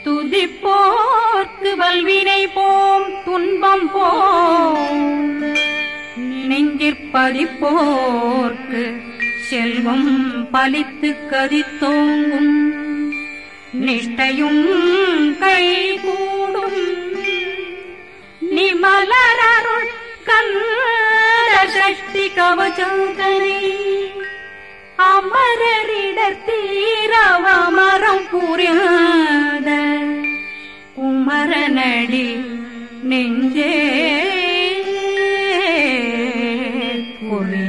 துதிப்போர்க்கு வல்வினை போம் துன்பம் போம் நெஞ்சிற்பதிப்போர்க்கு செல்வம் பலித்து கதித்தோங்கும் நிஷ்டையும் கைகூடும் நிமலரருள் கந்த சக்தி கவசந்தனை அமரரிடர் தீரவமரம் புரியாத குமரனடி நெஞ்சே குறி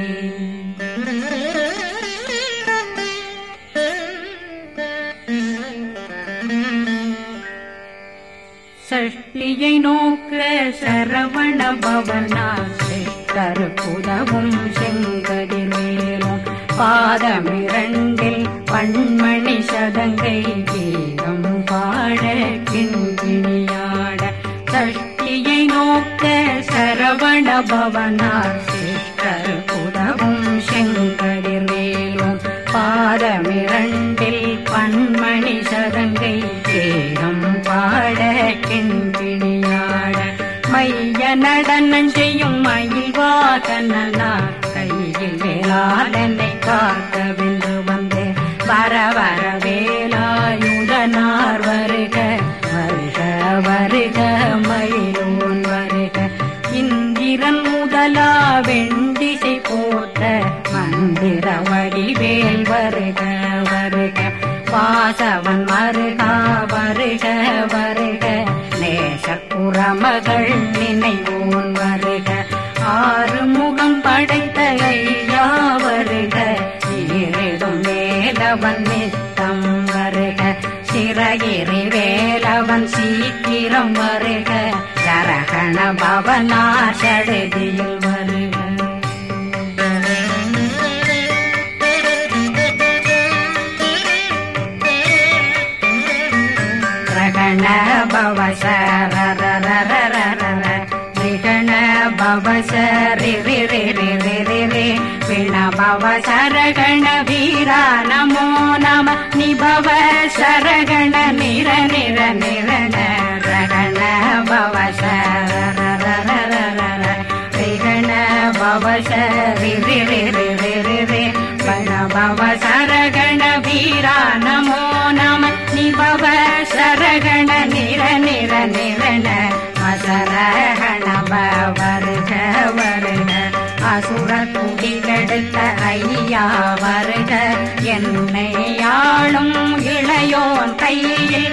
சஷ்டியை நோக்க சரவண பவனா கருப்புதவும் செங்கதிர்வேலும் பாதமிரண்டில் பண்மணி சதங்கை கீதம் பாட கிண்கிணியாட சஷ்டியை நோக்க சரவண பவனார் கருப்புதவும் செங்கதிர்வேலும் பாதமிரண்டில் பண்மணி சதங்கை கீதம் பாட கிண்கிணியாட மைய நடனம் செய்யும் மயில் வாகனார் கையில் வேளாளனை காக்க வென்று வந்து வர வர வேலாயுதனார் வருக வருக வருக மயிலோன் வருக இந்திரன் முதலா வெண்டிசை போட்ட மந்திர வடிவேல் வருக வருக வாசவன் வருகா வருக வருக நேசக்குறமகள் நினைவோன் வருக ஆறு முகம் படைத்த ஐயா வருக ஈரிடும் வேலவன் நித்தம் வருக சிறகிரி வேலவன் சீக்கிரம் வருக சரகண பவனார் சடுதியில் வருக ரகண பவசரரரரரரர ரிகண பவசரி ரி பிண பவசரகண வீரா நமோ நம நிபவ சரகண நிர நிர நிரண ரகண பவசரரரரரர ரிகண பவசரி ரி பிண பவசரகண வீரா நமோ நம நிபவ சரகண நிர நிர நிரண அசரகண வருக வருக அசுர குடிகெடுத்த ஐயா வருக என்னை ஆளும் இளையோன் கையில்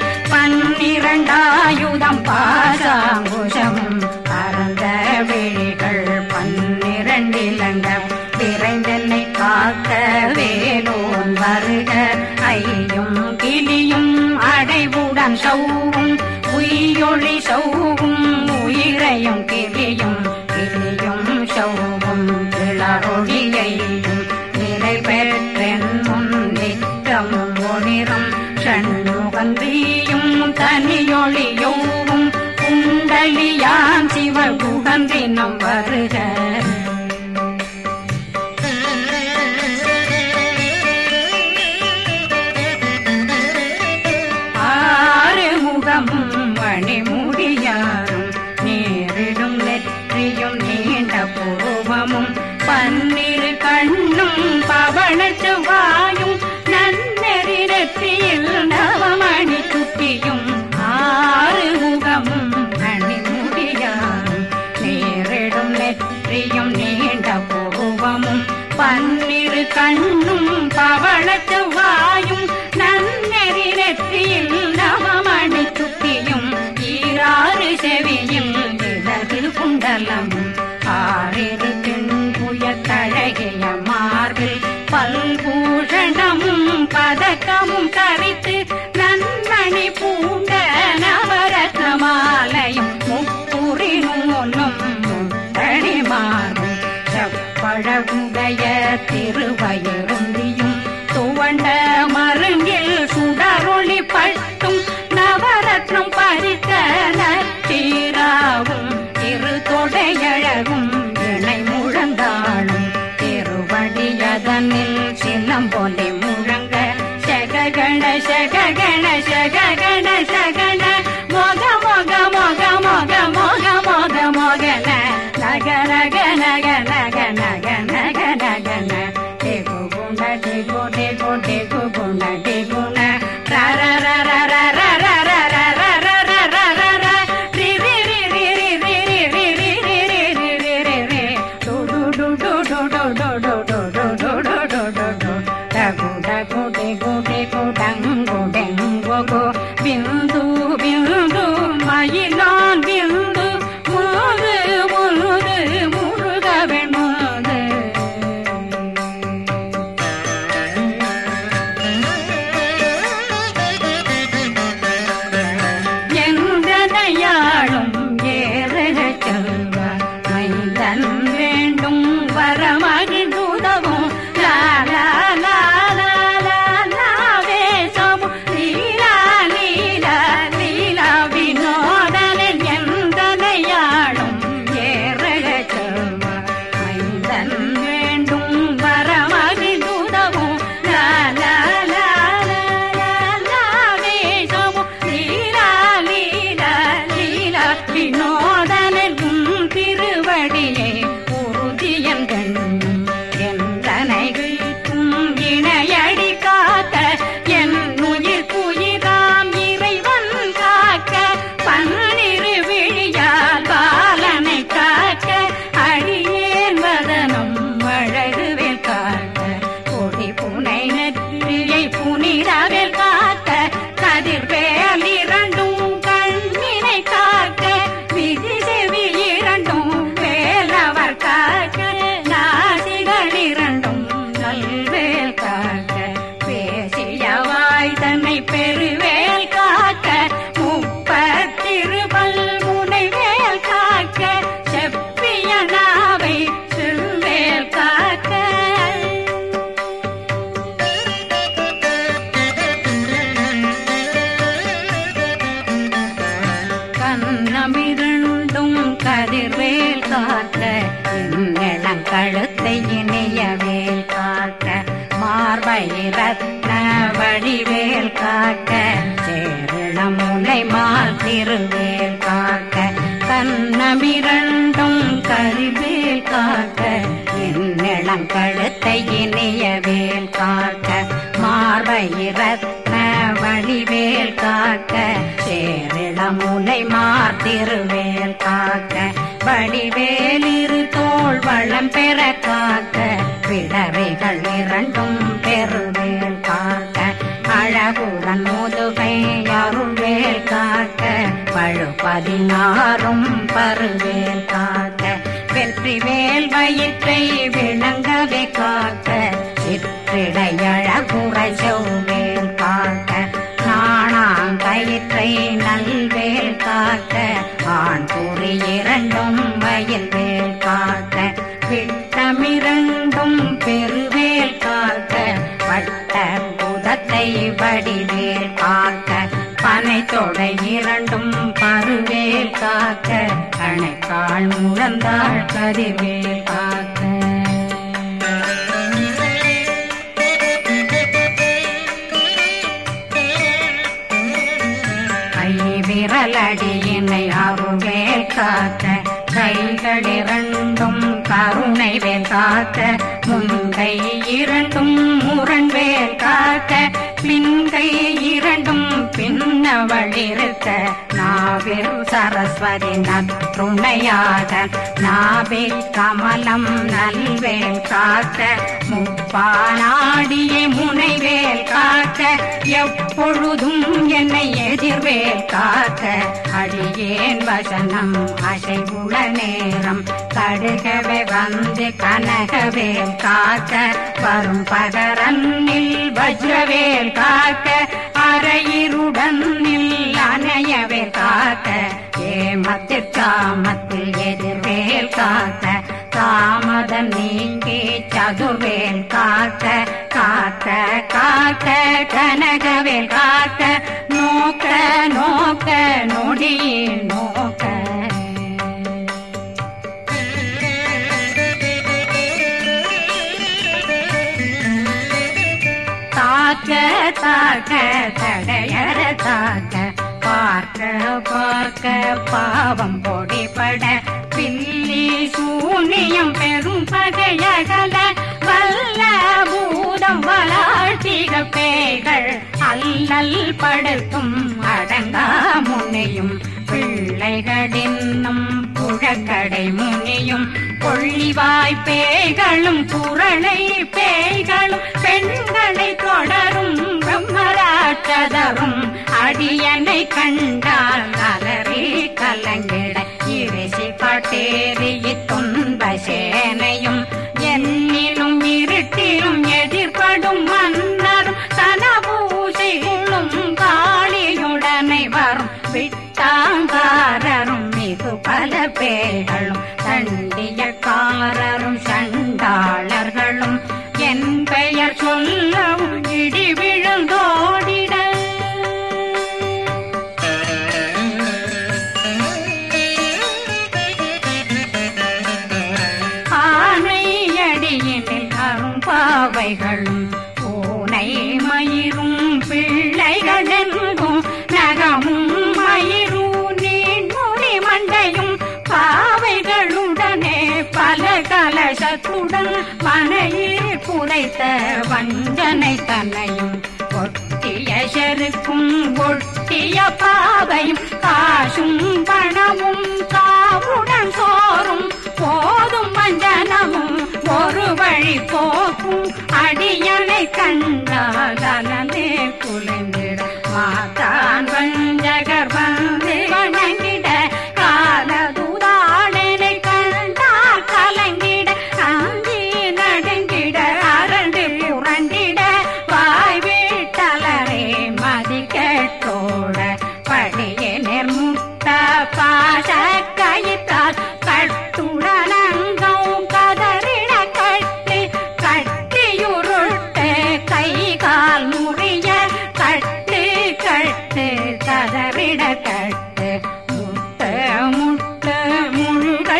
12 பாசாங்குஷம் பரந்த விழிகள் 12 இலங்கம் விரைந்தென்னை காக்க வேலோன் வருக ஐயும் கிளியும் அடைவுடன் சௌவும் உயிரொளி சௌவும் உயிரையும் கிளியும் கிளியும் சௌவும் இளரொழியையும் நிலை பெற்றென் முன் நித்தம் ஒளிரும் ஷண்முகந்தியும் தனியொளியோவும் குண்டலியான் சிவகுகந்தினம் வருக மணிமுடியாரும் நேரிடும் நெற்றியும் நீண்ட பூவமும் 12 கண்ணும் பவள செவ்வாயும் நன்னெறி நெற்றியில் நவமணி சுட்டியும் 6 முகமும் மணிமுடியாரும் நேரிடும் நெற்றியும் நீண்ட பூவமும் 12 கண்ணும் பவள செவ்வாயும் நன்னெறி நெற்றியில் நவமணி சுட்டியும் 6 செவியும் இடது குண்டலம் 6 தென்புய தழகிய மார்பில் பல்பூஷணமும் பதக்கமும் தரித்து நன்மணி பூண்ட நவரத்ன மாலையும் முப்புரி நூலும் முத்தணி மார்பும் செப்பழகுடைய திருவயருந்தியும் துவ எதிர்வேல் காக்க இளங்கழுத்தை இணையவேல் காக்க மார்பயிரத்ன வடிவேல் காக்க சேரண முலை மால் திருவேல் காக்க கண்ணமிரண்டும் கரிவேல் காக்க இளங்கழுத்தை இணையவேல் காக்க மார்பயிரத்ன வடிவேல் காக்க சேரண முலை மால் திருவேல் காக்க வடிவேல் இரு தோள் வளம் பெற காக்க பிடரைகள் இரண்டும் பெருவேல் காக்க அழகுடன் முதுகை அருள்வேல் காக்க பழு16 பருவேல் காக்க வெற்றிவேல் வயிற்றை விளங்கவே காக்க சிற்றிடையழகுறை செவ்வேல் காக்க நாணாங்கயிற்றை நல்வேல் காக்க ஆண் குறி இரண்டும் வயல்வேல் காக்க விட்டமிரண்டும் பெருவேல் காக்க வட்ட புதத்தை வடிவேல் காக்க பனை தொடை இரண்டும் பருவேல் காக்க அணைக்கால் முழந்தாள் கதிர்வேல் காக்க விரலடியினை அருள்வேல் காக்க கைகள் இரண்டும் கருணை வேல் காக்க முன்கை இரண்டும் முரண்வேல் காக்க பின்கை இரண்டும் பின்னவளிருக்க நாவில் சரஸ்வதி நற்றுணையாக நாபி கமலம் நல்வேல் காக்க முப்பானாடியே முனைவேல் காக்க எப்பொழுதும் என்னை எதிர்வேல் காக்க அடியேன் வசனம் அசைவுள நேரம் கடுகவே வந்து கனகவேல் காக்க வரும் பகரன்னில் வஜ்ரவேல் காக்க அரையிருடன் அணையவேல் காக்க ஏமத்திற்காமத்தில் எதிர்வேல் காக்க தாமதம் நீங்கி சதுர்வேல் காக்க காக்க காக்க கனகவேல் காக்க நோக்க நோக்க நொடியில் நோக்க தாக்க தாக்க தடையற தாக்க பார்க்க பார்க்க பாவம் பொடிபட பில்லி சூனியம் பெரும் பகையகல வல்ல பூதம் வளாழ்த்திக பேய்கள் அல்லல் படுத்தும் அடங்கா முனையும் பிள்ளைகளின்னும் புழக்கடை முனியும் கொள்ளிவாய் பேய்களும் குரளை பேய்களும் பெண்களை தொடரும் பிரம்மராட்சதரும் அடியனை கண்டால் அலறி கலங்கிட இரிசி பட்டேறி துன்ப சேனையும் என்னிலும் இருட்டிலும் எதிர்படும் மன்னரும் தனபூசைகளும் காளியுடனை வரும் விட்டாங்காரரும் மிகு பல பேர்களும் தண்டியக்காரரும் சண்டாளர்களும் என் பெயர் சொல்லவும் இடி விழுந்தோடிட ஆனையடியினில் அரும்பாவைகளும் பூனை மயிரும் பிள்ளைகளெங்கும் நகமும் மயிரும் நீண்முடி மண்டையும் பாவைகளுடனே பல கலசத்துடன் மனையில் புதைத்த வஞ்சனை தன்னையும் ஒட்டிய செருக்கும் ஒட்டிய பாவையும் காசும் பணமும் காவுடன் சோறும் போதும் வஞ்சனமும் ஒரு வழி போக்கும் அடியனை கண்டால் அலனே குலைந்திட மாதான் வஞ்சகர் வந்து வணங்கிட காலதுதாளனை கண்டால் கலங்கிட அஞ்சி நடுங்கிட அரண்டு புரண்டிட வாய் வீட்டலரே மதி கேட்டோட படியே நிர்முட்ட பாச கயிற்றால் கட்டுடனங்கும் கதறிட கட்டி கட்டியுருட்டு கை கால் முறிய கட்டு கட்டு கதறிட கட்டு முட்ட முட்ட முழுக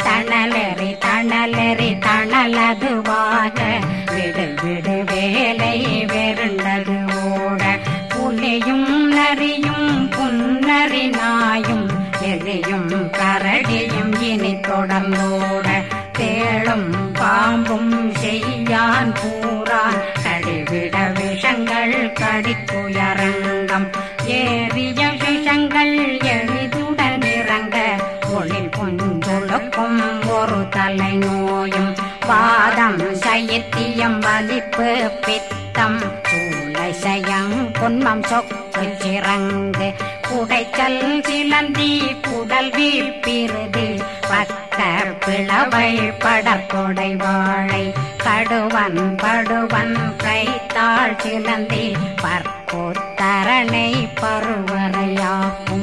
தணலெறி தணலெறி தணலதுவாக விடு விடு வேலை வெருண்டது ஓட புலியும் நரியும் புன்னறி நாயும் எலியும் கரடியும் இனி தொடர்ந்தோட தேளும் பாம்பும் செய்யான் பூரான் கடிவிட விஷங்கள் கடிக்குயரங்கம் ஏறிய விஷங்கள் எளிதுடன் இறங்க ஒளில் புஞ்சுழுக்கும் ஒரு தலை நோயும் வாதம் சைத்தியம் வலிப்பு பித்தம் சூளை சயம் பொன்மம் சொக்கு சிறங்கு குடைச்சல் சிலந்தி குடல் வீழ்பிருதி பக்க பிளவை படற்கொடை வாழை கடுவன் படுவன் கைத்தாள் சிலந்தி பற்போத்தரணை பருவரையாக்கும்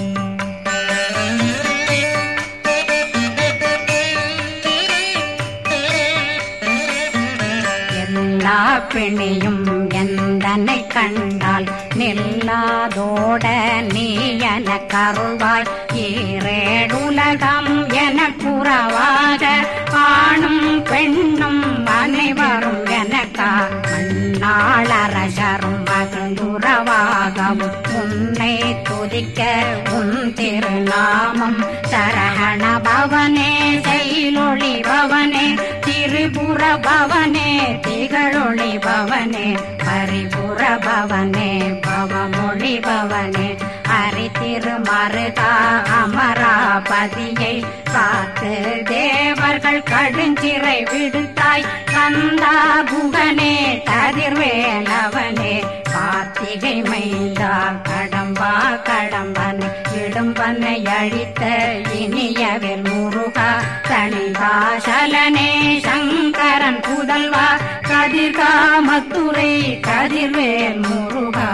பிணியும் எந்தனை கண்டால் நில்லாதோட நீ என கருவாய் ஈரேடுலகம் என புறவாக ஆணும் பெண்ணும் அனைவரும் எனக்கா மண்ணாளரசரும் மகிழ்ந்துறவாகவும் உன்னை துதிக்க உன் திருநாமம் சரகண பவனே செயலொளி பவனே திரிபுர பவனே திகழொளி பவனே பரிபுர பவனே பவமொழி பவனே ஹரி திருமருகா அமராபதியை காத்து தேவர்கள் கடுஞ்சிறை விடுத்தாய் கந்தா புகனே கதிர்வேலவனே கார்த்திகை மைந்தா கடம்பா கடம்பனை இடும்பனை அழித்த இனியவில் முருகா தனிவாசலனே சங்கரன் புதல்வா கதிர்காமத்துரை கதிர்வேல் முருகா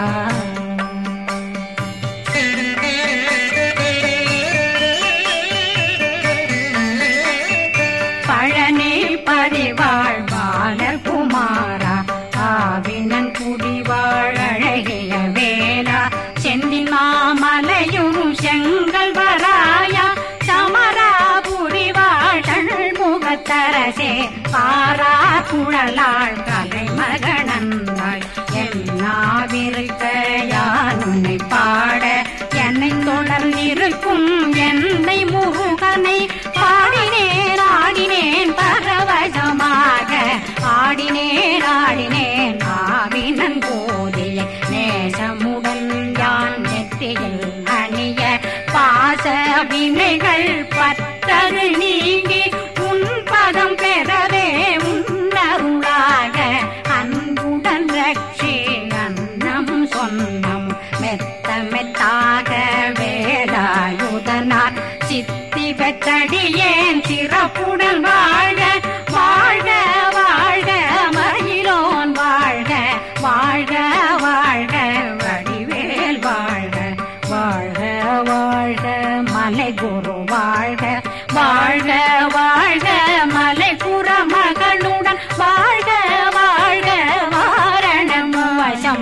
பழனி பதிவாழ் பாலர் குமாரா ஆவினன் குடிவாழ் அழகிய வேலா செந்தின் மாமலையும் செங்கல் வராயா சமராபுரிவாழ் முகத்தரசே பாரா குழலாள் கலை மகனந்தாய் என்னாவிருக்க யான் உன்னை பாட என்னை தொடர்ந்திருக்கும் என்னை முருகனை பாடினேன் ஆடினேன் பரவசமாக ஆடினேன் ஆடினேன் ஆவினன் போதிய நேசமுடன் யான் நெற்றியில் அணிய பாச வினைகள் பற்றரு நீங்கி உன் பதம் பெறவே உன்னருளாக அன்புடன் ரட்சி அன்னம் சொன்னம் மெத்த மெத்தாக வேலாயுதனார் சித்தி பெற்றடியேன் சிறப்புடன் வாழ்க வாழ்க வாழ்க மயிலோன் வாழ்க வாழ்க வாழ்க வடிவேல் வாழ்க வாழ்க வாழ்க மலை குரு வாழ்க வாழ்க வாழ்க மலை குற மகனுடன் வாழ்க வாழ்க வாரணம் வசம்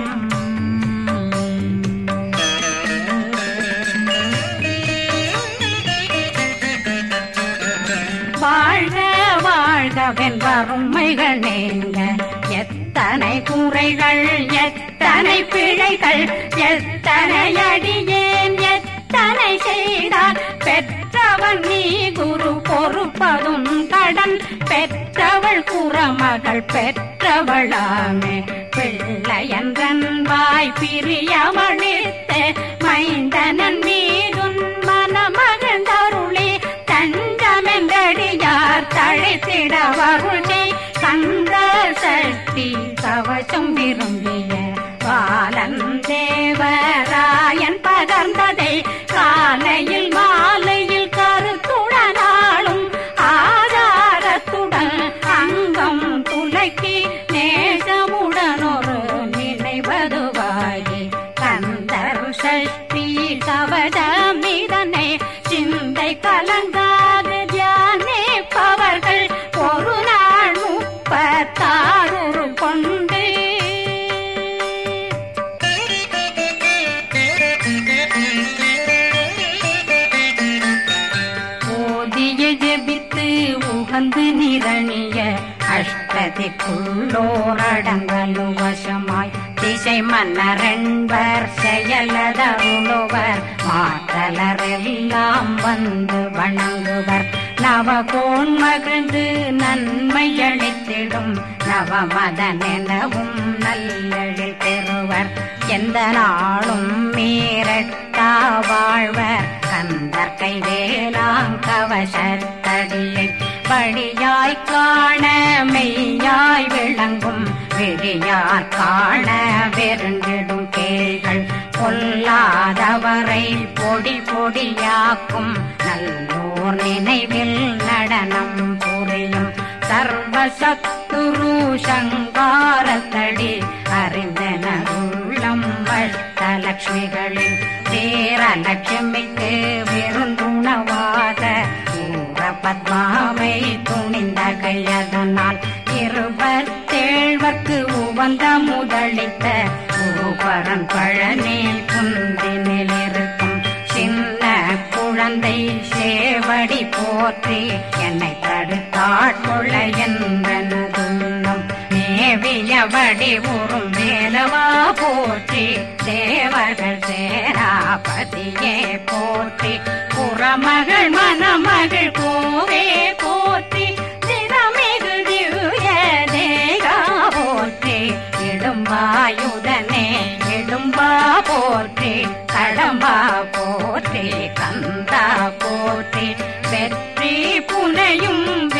வாழ்க வாழ்கவென் வறுமைகள் நீங்க எத்தனை குறைகள் எத்தனை பிழைகள் எத்தனை அடியேன் எத்தனை செய்தால் பெற்றவன் நீ குரு பொறுப்பதும் கடன் பெற்றவள் குறமகள் பெற்றவளாமே பிள்ளையன்றன் வாய் பிரியவழித்த மைந்தனன் மீதுன் மனமகந்தருளி தஞ்சமென்றடியார் தழைத்திட வருளி கந்த சக்தி கவசம் விரும்பிய பாலன் தேவராயன் பகர்ந்ததை காலையில் மாலையில் கருத்துடனாலும் ஆதாரத்துடன் அங்கம் துலக்கி நேசமுடன் ஒரு நினைவதுவாகி கந்தர் சஷ்டி கவசமிதனை சிந்தை கலங்காது தியானிப்பவர்கள் ஒரு நாள் 36 கொண்டு உகந்து நிரணிய அஷ்டதிக்குள்ளோரடங்கலு வசமாய் திசை மன்னரென்பர் செயலதருளுவர் மாற்றலரெல்லாம் வந்து வணங்குவர் நவகோன் மகிழ்ந்து நன்மையளித்திடும் நவமதனெனவும் நல்லெழில் பெறுவர் எந்த நாளும் மீறட்டா வாழ்வர் கந்தர் கைவேலாங்கவசத்தடியை படியாய் காண மெய்யாய் விளங்கும் விழியார் காண வெருண்டிடும் கேள்கள் பொல்லாதவரை பொடி பொடியாக்கும் நல்லோர் நினைவில் நடனம் புரியும் சர்வசத்துரு சங்காரத்தடி அறிந்தனருள்ளம் அஷ்டலட்சுமிகளின் வீரலட்சுமிக்கு விருந்துணவாத ஊர பத்மாவை துணிந்த கையதனால் 27 உவந்த முதலித்த ஊபரன் பழனி குந்தினில் இருக்கும் சின்ன குழந்தை சேவடி போற்றி என்னை தடுத்தாட்கொள்ள என்றனதுள்ளம் மேவியபடி உறும் வேலவா போற்றி தேவர்கள் சேராபதியே போற்றி புறமகள் மணமகள் கோவே போற்றி திறமிகு திவ்ய தேகா போற்றி இடும்பாயுதனே இடும்பா போற்றி கடம்பா போற்றி கந்தா போற்றி வெற்றி புனையும்